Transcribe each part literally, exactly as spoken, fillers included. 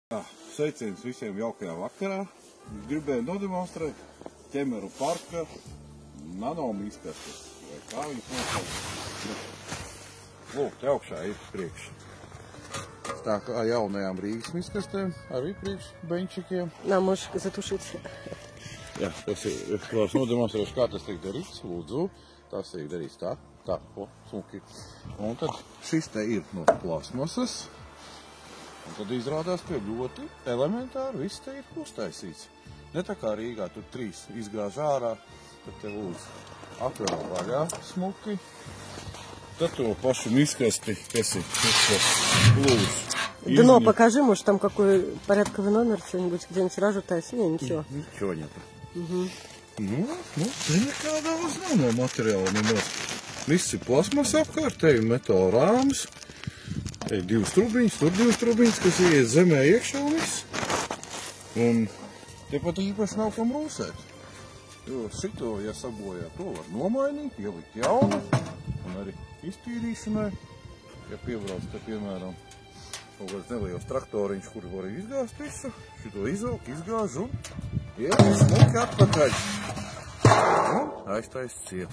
Jā, sveiciens visiem jaukajā vakarā. Gribēju nodemonstrēt ķemeru parka nanomiskastes, vai kā viņas nosauc. Lūk, te augšā ir priekš. Tā kā jaunajām Rīgas miskastēm, arī priekš benčikiem. Nā, можешь затушить. Jā, tas ir, es nodemonstrēšu, kā tas tiek darīts, lūdzu. Tas tiek darīts tā, tā, o, smuki. Un tad šis te ir no plasmasas. Un tad izrādās, ka ļoti elementāri viss te ir uztaisīts. Ne tā kā Rīgā tur trīs izgāž ārā, tad te lūdzu atveram vaļā smuki. Tad to pašu miskasti, kas ir, kas lūdzu. Дно покажи, может там какой порядковый номер, что-нибудь где-нибудь ражутайся. Не, ничего. Ничего нету. Угу. Nu, nu, te nekā daudz nav no materiāla nemaz. Viss ir plasmas apkārt, te ir metāla rāmas. Te ir divas trubiņas, tur divas trubiņas, kas ieiet zemē iekšā un viss. Un te pat īpaši nav kam rūsēt. Jo šito, ja sabojā, to var nomainīt, ielikt jaunu. Un arī iztīrīšanai, ja piebrauc te, piemēram, kaut kāds neliels traktoriņš, kuri var izgāzt visu. Šito izvelk, izgāž un iet smuki atpakaļ. Un aiztais ciet.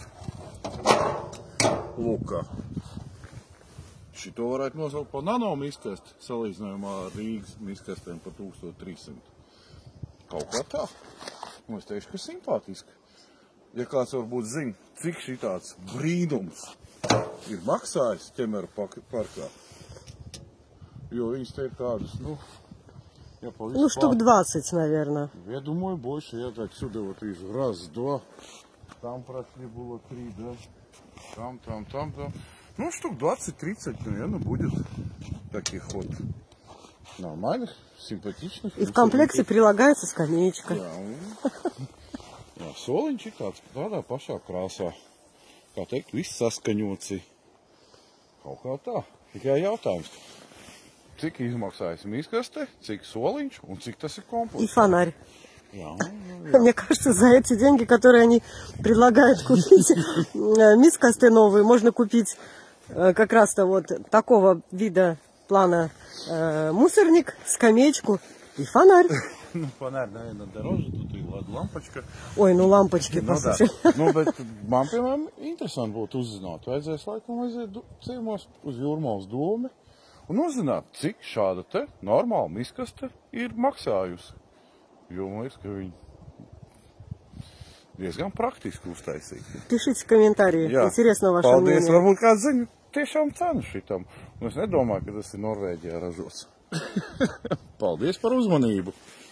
Lūkā. Šito varētu nosaukt par nanomiskasti, salīdzinājumā ar Rīgas miskastēm par tūkstoš trīs simti. Kaut kā tā. Un es teikšu, ka simpātiski. Ja kāds varbūt zina, cik šitāds brīnums ir maksājis ķemeru parkā, jo viņas te ir kādas, ну, я по Ну, штук двадцать, наверное. Я думаю, больше. Я так сюда вот вижу. Раз, два. Там прошли было три, да. Там, там, там, там. Ну, штук двадцать-тридцать, наверное, будет таких вот нормальных, симпатичных. И в комплекте прилагается скамеечка. Jā, un... Jā, soliņš ir tāds tādā pašā krāsā. Kā teikt, viss saskaņots. Kaut kā tā. Tikai jautājums. Cik izmaksājas miskaste, cik soliņš un cik tas ir komplekts. И фонарь. Jā, Мне кажется, за эти деньги, которые они предлагают купить мискасты новые, можно купить как раз-то вот такого вида плана мусорник, скамеечку и фонарь. Nu, фонарь, наверное, дороже, тут ir lampočka. Ой, nu lampočki, Nu, послушай. nu, bet man, piemēram, interesanti būtu uzzināt. Vajadzēs laikam aiziet ciemos uz Jūrmalas domi un uzzināt, cik šāda te normāla miskaste ir maksājusi. Jo man liekas, ka viņi diezgan praktiski uztaisīti. Пишите в комментарии. Jā. Интересно ваше Paldies, мнение. varbūt kāds zina tiešām cenu šitam. Un es nedomāju, ka tas ir Norvēģijā ražots. Paldies par uzmanību!